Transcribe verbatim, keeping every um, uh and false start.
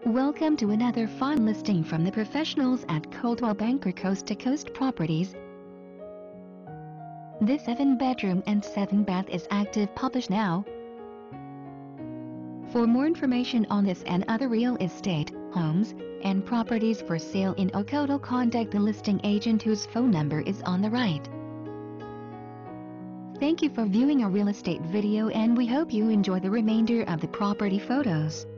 Welcome to another fun listing from the professionals at Coldwell Banker Coast to Coast Properties. This seven bedroom and seven bath is active published now. For more information on this and other real estate, homes, and properties for sale in Ocotal, contact the listing agent whose phone number is on the right. Thank you for viewing our real estate video, and we hope you enjoy the remainder of the property photos.